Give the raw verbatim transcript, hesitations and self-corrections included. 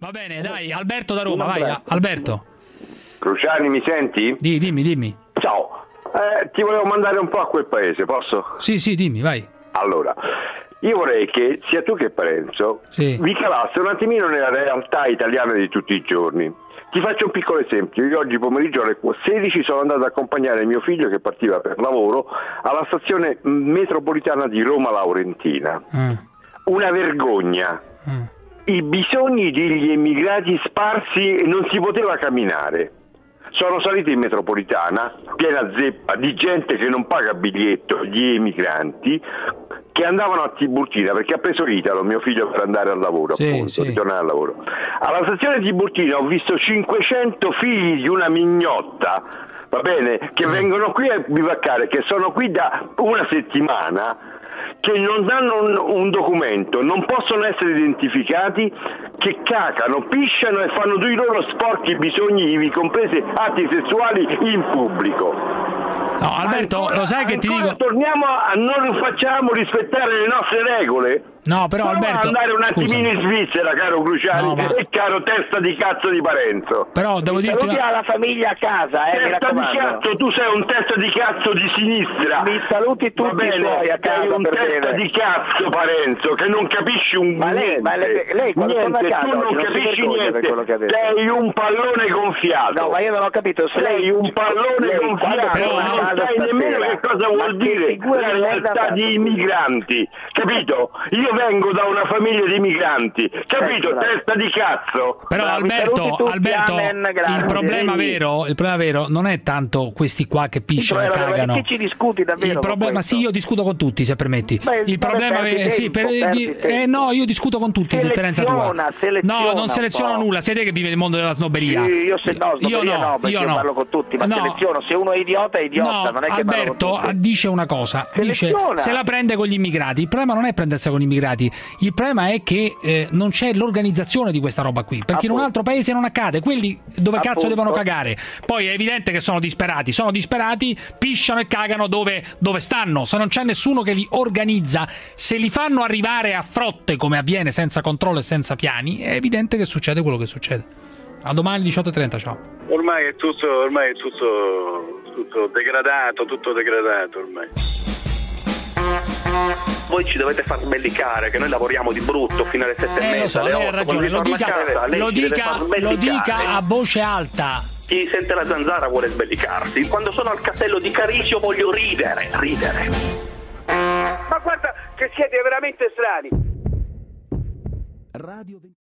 Va bene, dai, Alberto da Roma, vai, Alberto. Cruciani, mi senti? Di, dimmi, dimmi. Ciao, eh, ti volevo mandare un po' a quel paese, posso? Sì, sì, dimmi, vai. Allora, io vorrei che sia tu che Parenzo sì. vi calasse un attimino nella realtà italiana di tutti i giorni. Ti faccio un piccolo esempio. Io oggi pomeriggio alle sedici sono andato ad accompagnare mio figlio che partiva per lavoro alla stazione metropolitana di Roma Laurentina. Mm. Una vergogna. Mm. I bisogni degli emigrati sparsi e non si poteva camminare. Sono salito in metropolitana, piena zeppa di gente che non paga biglietto, gli emigranti, che andavano a Tiburtina, perché ha preso l'Italo, mio figlio, per andare al lavoro, sì, appunto, sì. ritornare al lavoro. Alla stazione di Tiburtina ho visto cinquecento figli di una mignotta, va bene, che mm. vengono qui a bivaccare, che sono qui da una settimana, che non danno un, un documento, non possono essere identificati, che cacano, pisciano e fanno tutti i loro sporchi bisogni, ivi compresi atti sessuali in pubblico. No, Alberto, ancora, lo sai che ti dico... Torniamo a non facciamo rispettare le nostre regole? No, però Prova Alberto... andare un attimino in Svizzera, caro Cruciani, no, ma... e caro testa di cazzo di Parenzo. Però devo dirti... Saluti alla famiglia a casa, eh, testa di cazzo, tu sei un testa di cazzo di sinistra. Mi saluti tutti bene, i tuoi a casa, sei un per testa bene. di cazzo, Parenzo, che non capisci un ma lei, niente. Ma lei, lei quando niente, torna a casa tu non oggi, capisci non niente. quello che ha detto. Sei un pallone gonfiato. No, ma io non ho capito. Se sei lei, un pallone lei, gonfiato, però non sai nemmeno che cosa vuol dire la realtà di immigranti, capito? Io vengo da una famiglia di migranti, capito? Testa di cazzo. Però Bravi, Alberto, Alberto amen, il problema vero, il problema vero non è tanto questi qua che pisciano e cagano. Che ci discuti davvero? Il problema, sì, io discuto con tutti, se permetti. Beh, il problema perdi sì, tempo, per, di, eh, no, io discuto con tutti, a differenza tua. No, non seleziono nulla, sei te che vive nel mondo della snobberia. Sì, io se no, io no, no, perché io io no. parlo con tutti, ma no. seleziono, se uno è idiota è idiota, no, non è che Alberto dice una cosa, dice se la prende con gli immigrati. Il problema non è prendersela con gli immigrati, il problema è che eh, non c'è l'organizzazione di questa roba qui, perché Appunto. in un altro paese non accade, quelli dove Appunto. cazzo devono cagare. Poi è evidente che sono disperati, sono disperati, pisciano e cagano dove, dove stanno, se non c'è nessuno che li organizza, se li fanno arrivare a frotte come avviene senza controllo e senza piani, è evidente che succede quello che succede. A domani diciotto e trenta, ciao. Ormai è tutto, ormai è tutto, tutto degradato, tutto degradato ormai. Voi ci dovete far sbellicare, che noi lavoriamo di brutto fino alle sette eh, e mezza, so, alle otto. Ragione, lo dica, casa, lo, dica, lo dica a voce alta. Chi sente la zanzara vuole sbellicarsi. Quando sono al castello di Carisio voglio ridere, ridere. Ma guarda che siete veramente strani. Radio